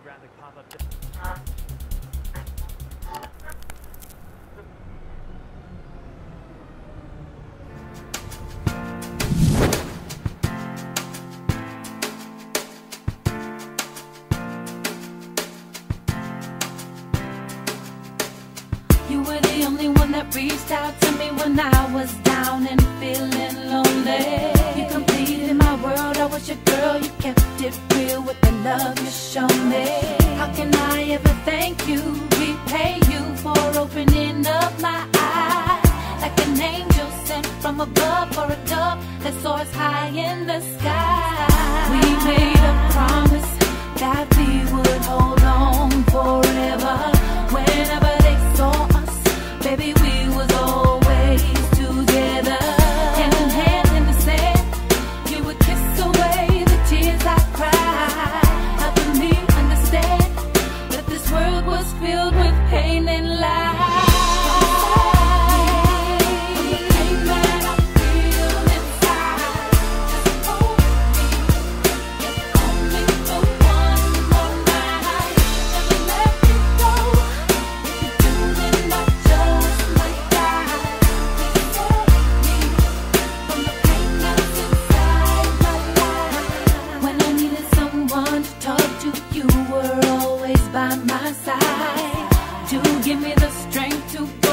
holographic pop-up. You were the only one that reached out to me when I was down and feeling lonely. You completed my world, I was your girl. You kept it real with the love you showed me. How can I ever thank you, repay you for opening up my eyes? Like an angel sent from above, or a dove that soars high in the sky. We made a promise that we would hold on forever. Whenever they saw us, baby, we was always together. Hand in hand in the sand, you would kiss away the tears I cried, helping me understand that this world was filled with pain and lies. By my side to give me the strength to go